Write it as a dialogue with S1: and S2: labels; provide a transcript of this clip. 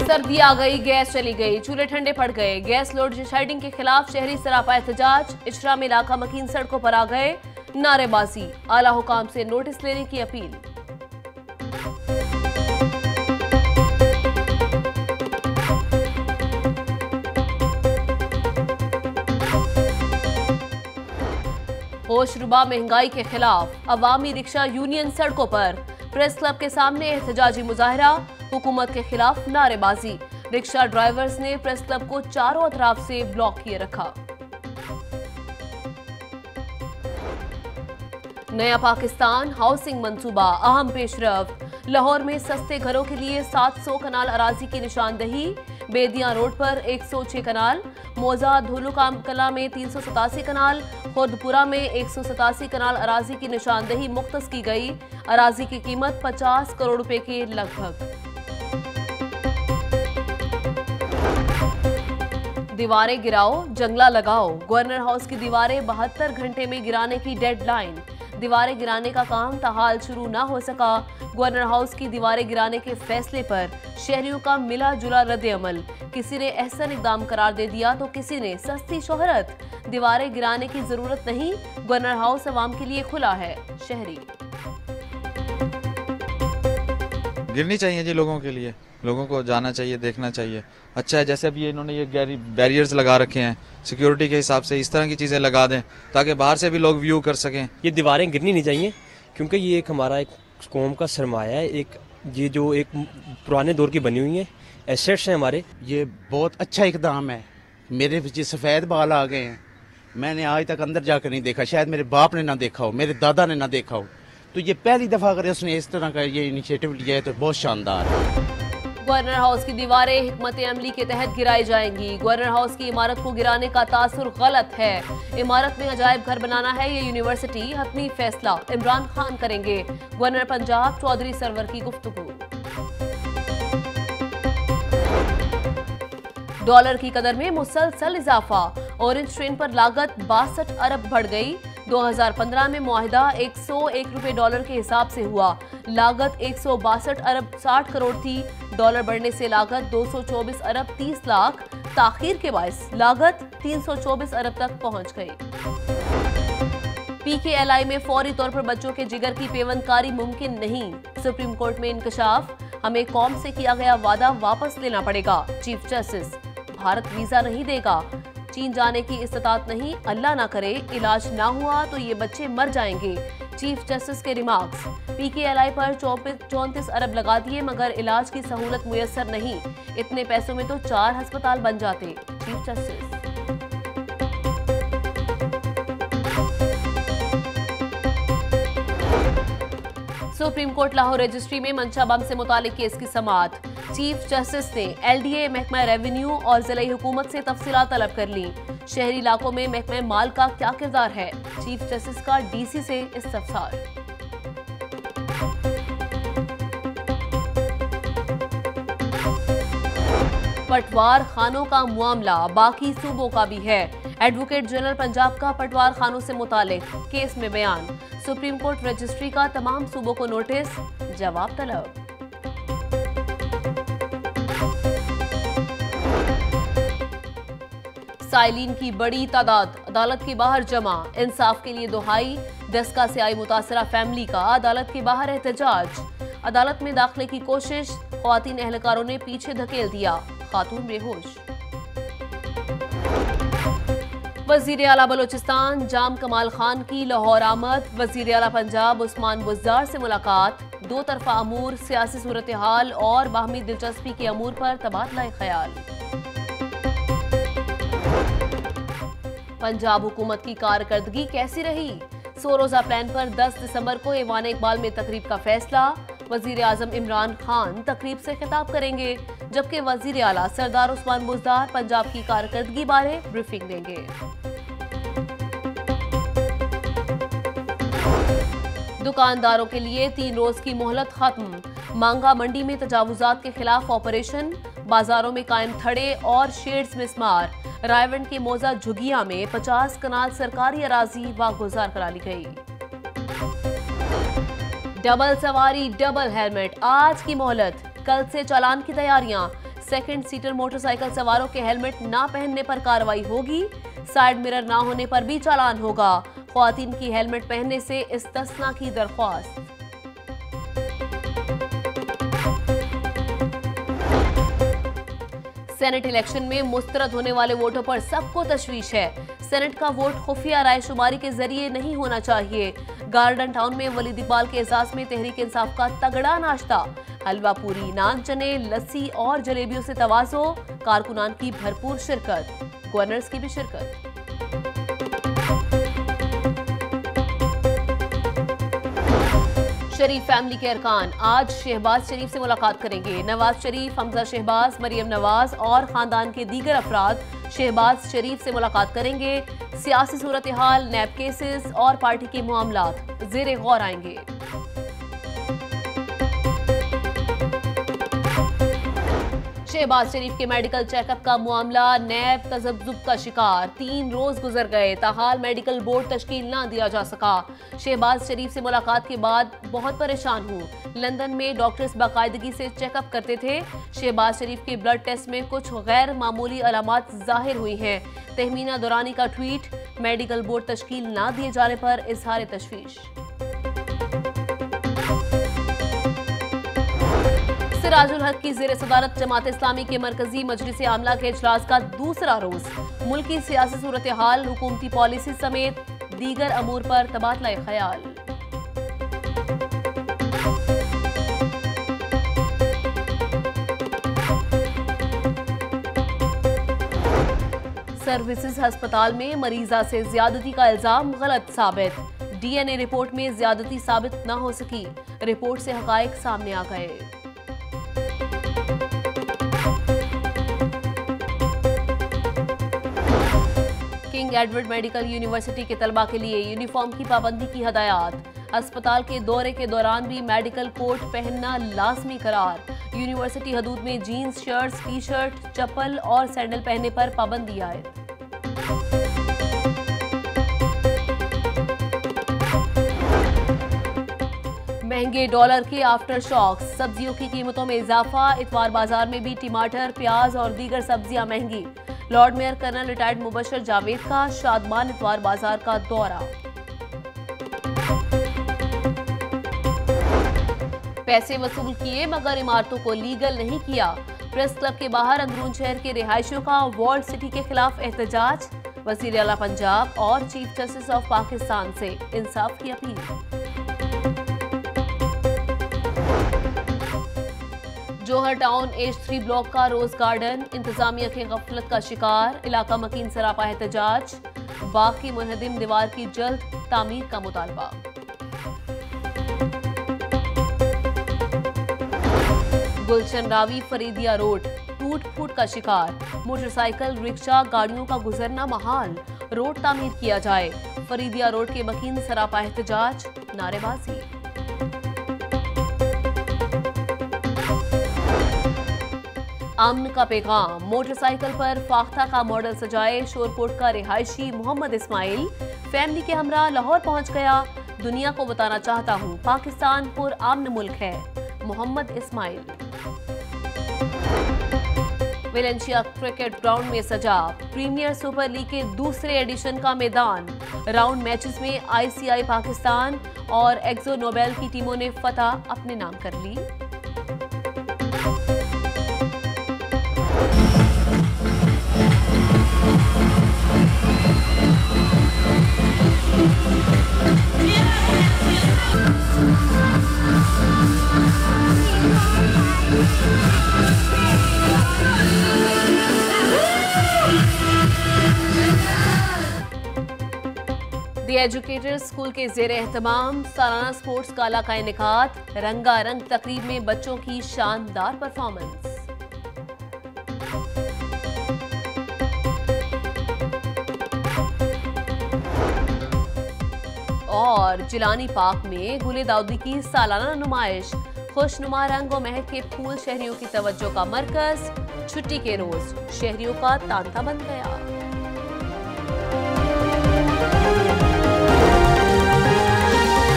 S1: सर्दी आ गई, गैस चली गई, चूल्हे ठंडे पड़ गए। गैस लोड शेडिंग के खिलाफ शहरी सरापा एहतजाज। इशरा में इलाका मकीन सड़कों पर आ गए। नारेबाजी, आला हुकाम से नोटिस लेने की अपील। होशरुबा महंगाई के खिलाफ अवामी रिक्शा यूनियन सड़कों पर। प्रेस क्लब के सामने एहतजाजी मुजाहरा, हुकूमत के खिलाफ नारेबाजी। रिक्शा ड्राइवर्स ने प्रेस क्लब को चारों अतराफ से ब्लॉक किए रखा। नया पाकिस्तान हाउसिंग मंसूबा अहम पेशरफ्त। लाहौर में सस्ते घरों के लिए 700 कनाल अराजी की निशानदही। बेदियां रोड पर 106 कनाल, मौजा धोलू कला में 387 कनाल, खुर्दपुरा में 187 कनाल अराजी की निशानदही मुख्तस की गई। अराजी की कीमत 50 करोड़ रुपए के लगभग। दीवारें गिराओ, जंगला लगाओ। गवर्नर हाउस की दीवारें 72 घंटे में गिराने की डेडलाइन। दीवारें गिराने का काम ताहाल शुरू ना हो सका। गवर्नर हाउस की दीवारें गिराने के फैसले पर शहरियों का मिला जुला रद्द-ए-अमल। किसी ने एहसन इकदाम करार दे दिया तो किसी ने सस्ती शोहरत। दीवारें गिराने की जरूरत नहीं, गवर्नर हाउस अवाम के लिए खुला है। शहरी
S2: गिरनी चाहिए जी, लोगों के लिए, लोगों को जाना चाहिए, देखना चाहिए। अच्छा है जैसे अभी इन्होंने ये बैरियर्स लगा रखे हैं सिक्योरिटी के हिसाब से, इस तरह की चीज़ें लगा दें ताकि बाहर से भी लोग व्यू कर सकें।
S3: ये दीवारें गिरनी नहीं चाहिए क्योंकि ये एक हमारा एक कौम का सरमाया है। एक ये जो एक पुराने दौर की बनी हुई है एसेट्स हैं हमारे।
S4: ये बहुत अच्छा इकदाम है। मेरे पीछे सफ़ेद बाल आ गए हैं, मैंने आज तक अंदर जाकर नहीं देखा, शायद मेरे बाप ने ना देखा हो, मेरे दादा ने ना देखा हो। तो ये पहली दफ़ा अगर उसने इस तरह का ये इनिशिएटिव लिया है तो बहुत शानदार है।
S1: गवर्नर हाउस की दीवारें हिकमत अमली के तहत गिराई जाएंगी। गवर्नर हाउस की इमारत को गिराने का तासुर गलत है। इमारत में अजायब घर बनाना है ये यूनिवर्सिटी, हतमी फैसला इमरान खान करेंगे। गवर्नर पंजाब चौधरी सरवर की गुफ्तगू। डॉलर की कदर में मुसलसल इजाफा। ऑरेंज ट्रेन पर लागत 62 अरब बढ़ गई। 2015 में मुआहिदा 101 रुपए डॉलर के हिसाब से हुआ। लागत 162 अरब 60 करोड़ थी। डॉलर बढ़ने से लागत 224 अरब 30 लाख, ताखीर के बायस लागत 324 अरब तक पहुंच गई। PKLI में फौरी तौर पर बच्चों के जिगर की पेवंदकारी मुमकिन नहीं। सुप्रीम कोर्ट में इंकशाफ, हमें कौम से किया गया वादा वापस लेना पड़ेगा। चीफ जस्टिस, भारत वीजा नहीं देगा, चीन जाने की इस्तात नहीं, अल्लाह ना करे इलाज ना हुआ तो ये बच्चे मर जाएंगे। चीफ जस्टिस के रिमार्क्स। PKLI पर 34 अरब लगा दिए मगर इलाज की सहूलत मुयस्सर नहीं। इतने पैसों में तो 4 अस्पताल बन जाते। Chief justice. Supreme court Lahore registry में मंशा बम से मुतालिक केस की समाअत। चीफ जस्टिस ने LDA, महकमा रेवेन्यू और जिला हुकूमत से तफसीलात तलब कर ली। शहरी इलाकों में महकमा माल का क्या किरदार है, चीफ जस्टिस का DC से इस्तफसार। पटवार खानों का मामला बाकी सूबों का भी है। एडवोकेट जनरल पंजाब का पटवार खानों से मुतालिक केस में बयान। सुप्रीम कोर्ट रजिस्ट्री का तमाम सूबों को नोटिस, जवाब तलब। साइलिन की बड़ी तादाद अदालत के बाहर जमा। इंसाफ के लिए दुहाई। दस्का से आई मुतासरा फैमिली का अदालत के बाहर एहतजाज। अदालत में दाखिले की कोशिश, ख्वातीन एहलकारों ने पीछे धकेल दिया, खातून बेहोश। वजीर आला बलोचिस्तान जाम कमाल खान की लाहौर आमद। वजीर आला पंजाब उस्मान बुज़दार से मुलाकात। दो तरफा अमूर, सियासी सूरत हाल और बाहमी दिलचस्पी के अमूर पर तबादला ख्याल। पंजाब हुकूमत की कारकर्दगी कैसी रही? 100 रोजा प्लान पर 10 दिसंबर को ईवान इकबाल में तकरीब का फैसला। वजीर आजम इमरान खान तकरीब से खिताब करेंगे, जबकि वजीर आला सरदार उस्मान बुज़दार पंजाब की कारकर्दगी बारे ब्रीफिंग देंगे। दुकानदारों के लिए 3 रोज की मोहलत खत्म। मांगा मंडी में तजावुजात के खिलाफ ऑपरेशन। बाजारों में कायम थड़े और शेड्स मिसमार। रायवंड के मौजा झुगिया में 50 कनाल सरकारी अराजी वागुजार करा ली गई। डबल सवारी डबल हेलमेट, आज की मोहलत, कल से चालान की तैयारियां। सेकंड सीटर मोटरसाइकिल सवारों के हेलमेट ना पहनने पर कार्रवाई होगी। साइड मिरर ना होने पर भी चालान होगा। ख्वातीन की हेलमेट पहनने से इस्तिस्ना की दरख्वास्त। सेनेट इलेक्शन में मुस्तरद होने वाले वोटों पर सबको तशवीश है। सेनेट का वोट खुफिया रायशुमारी के जरिए नहीं होना चाहिए। गार्डन टाउन में वलीद इकबाल के एहसास में तहरीक इंसाफ का तगड़ा नाश्ता। हलवा पूरी, नान चने, लस्सी और जलेबियों से तवाज़ो। कारकुनान की भरपूर शिरकत, गवर्नर्स की भी शिरकत। शरीफ फैमिली के अरकान आज शहबाज शरीफ से मुलाकात करेंगे। नवाज शरीफ, हमजा शहबाज, मरियम नवाज और खानदान के दीगर अफराद शहबाज शरीफ से मुलाकात करेंगे। सियासी सूरत हाल, नैब केसेस और पार्टी के मामलात ज़ेरे गौर आएंगे। शहबाज शरीफ के मेडिकल चेकअप का मामला नैब तजब्जुब का शिकार। 3 रोज गुजर गए, ताहाल मेडिकल बोर्ड तश्कील ना दिया जा सका। शहबाज शरीफ से मुलाकात के बाद बहुत परेशान हूँ। लंदन में डॉक्टर्स बाकायदगी से चेकअप करते थे। शहबाज शरीफ के ब्लड टेस्ट में कुछ गैर मामूली अलामात जाहिर हुई हैं। तहमीना दुरानी का ट्वीट, मेडिकल बोर्ड तश्कील ना दिए जाने पर इजहार तशवीश। सिराजुल हक की ज़ेर सदारत जमात इस्लामी के मरकजी मजलिस आमला के इजलास का दूसरा रोज। मुल्की सियासी सूरत हाल, हुकूमती पॉलिसी समेत दीगर अमूर पर तबादला ख्याल। सर्विसेज अस्पताल में मरीजा से ज्यादती का इल्जाम गलत साबित। डीएनए रिपोर्ट में ज्यादती साबित न हो सकी। रिपोर्ट से हकायक सामने आ गए। किंग एडवर्ड मेडिकल यूनिवर्सिटी के तलबा के लिए यूनिफॉर्म की पाबंदी की हदायत। अस्पताल के दौरे के दौरान भी मेडिकल कोट पहनना लाजमी करार। यूनिवर्सिटी हदूद में जीन्स, शर्ट्स, टी शर्ट, चप्पल और सैंडल पहनने पर पाबंदी आए। महंगे डॉलर के आफ्टर शॉक्स, सब्जियों की कीमतों में इजाफा। इतवार बाजार में भी टमाटर, प्याज और दीगर सब्जियां महंगी। Lord mayor colonel retired Mubashir Javed का शादमान इतवार बाजार का दौरा। पैसे वसूल किए मगर इमारतों को लीगल नहीं किया। प्रेस क्लब के बाहर अंदरून शहर के रिहायशियों का वॉल्ड सिटी के खिलाफ एहतजाज। वज़ीर आला पंजाब और चीफ जस्टिस ऑफ पाकिस्तान से इंसाफ की अपील। जोहर टाउन एज 3 ब्लॉक का रोज गार्डन इंतजामिया की गफलत का शिकार। इलाका मकीन सरापा एहतजाज। बाग की मुनहदिम दीवार की जल्द तामीर का मुतालबा। गुलशन रावी फरीदिया रोड टूट फूट का शिकार। मोटरसाइकिल, रिक्शा, गाड़ियों का गुजरना महाल। रोड तामीर किया जाए। फरीदिया रोड के मकीन सरापा एहतजाज, नारेबाजी। अमन का पैगाम, मोटरसाइकिल पर फाख्ता का मॉडल सजाए शोरकोट का रिहायशी मोहम्मद इस्माइल। फैमिली के हमरा लाहौर पहुंच गया। दुनिया को बताना चाहता हूं पाकिस्तान पुरअमन मुल्क है। Mohammad Ismail. Valencia cricket ground में सजा प्रीमियर सुपर लीग के दूसरे एडिशन का मैदान। राउंड मैचेस में आईसीआई पाकिस्तान और एक्सो नोबेल की टीमों ने फतह अपने नाम कर ली। द एजुकेटर्स स्कूल के ज़ेर एहतमाम सालाना स्पोर्ट्स गाला का इनेकाद। रंगारंग तकरीब में बच्चों की शानदार परफॉर्मेंस। और जिलानी पार्क में गुले दाऊदी की सालाना नुमाइश। खुशनुमा रंग व महक के फूल शहरियों की तवज्जो का मरकज। छुट्टी के रोज शहरियों का तांता बन गया।